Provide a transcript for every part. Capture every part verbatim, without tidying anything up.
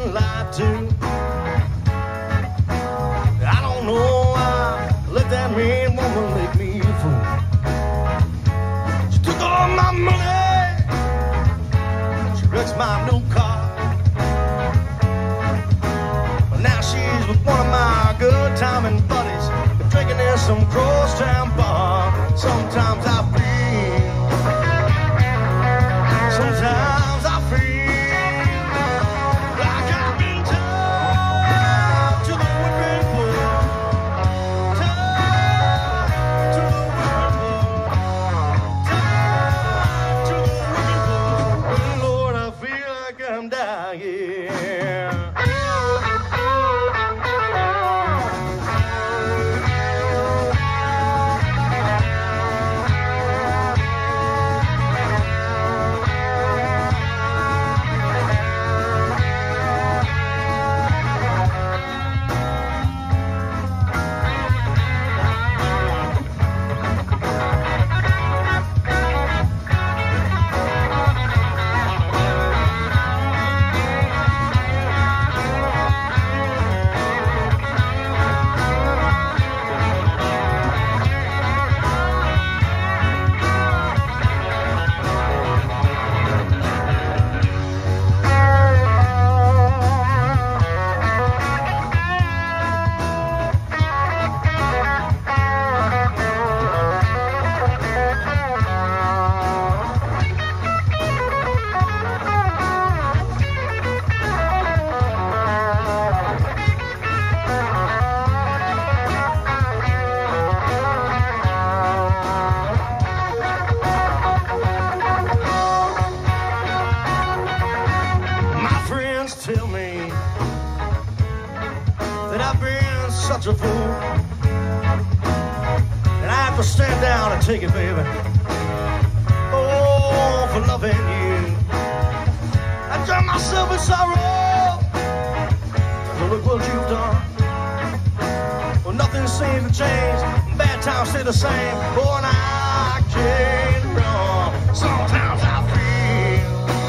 been lied to. I don't know why let that mean woman make me a fool. She took all my money, she wrecks my new car. But now she's with one of my good timing buddies, drinking in some crosstown bar. Sometimes I feel, sometimes I feel like I've been tied to the whipping pool, tied to the whipping pool, tied to the whipping pool. Lord, I feel like I'm dying. Tell me that I've been such a fool, and I have to stand down and take it, baby. Oh, for loving you, I drown myself in sorrow. Well, look what you've done. Well, nothing seems to change. Bad times stay the same. Boy, and I can't run. Sometimes I feel,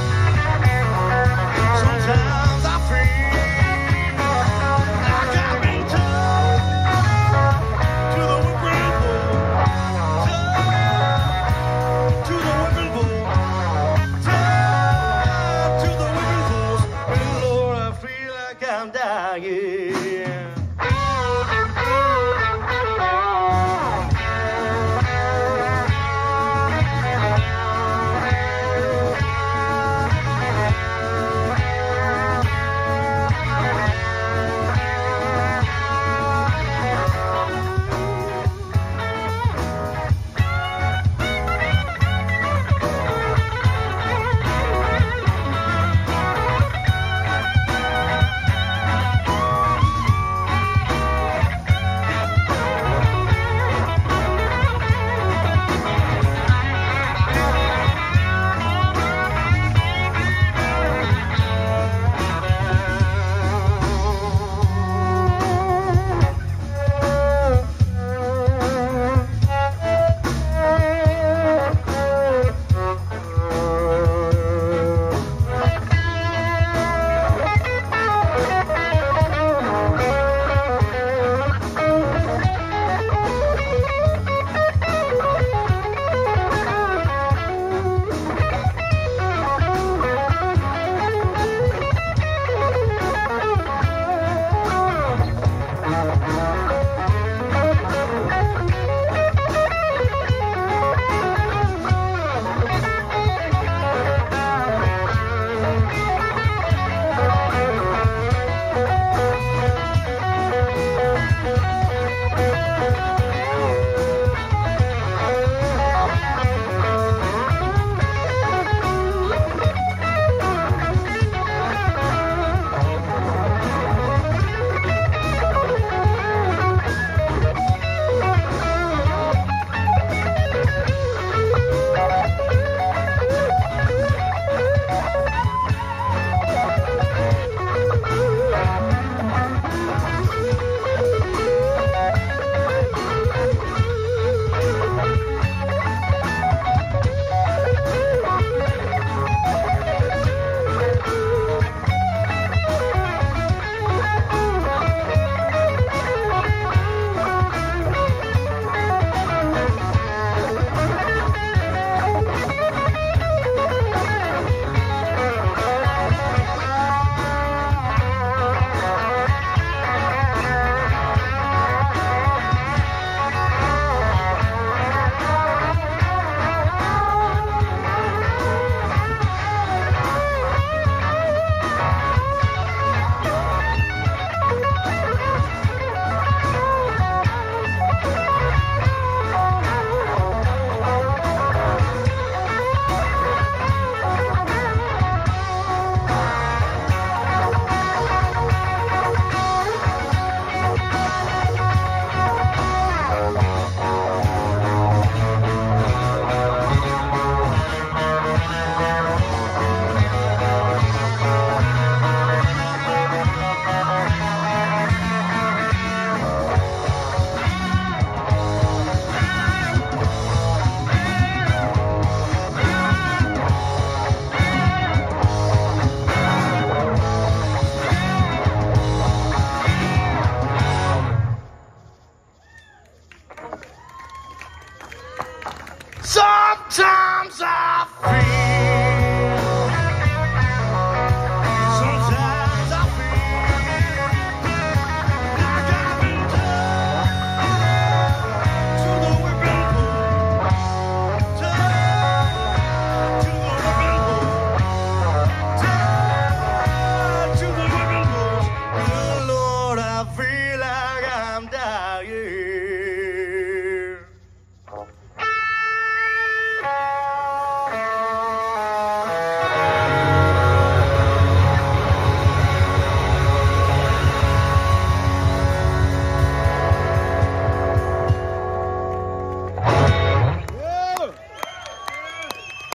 sometimes I feel like I've been tied to the whipping pool, tied to the whipping pool, tied to the whipping pool. And Lord, I feel like I'm dying.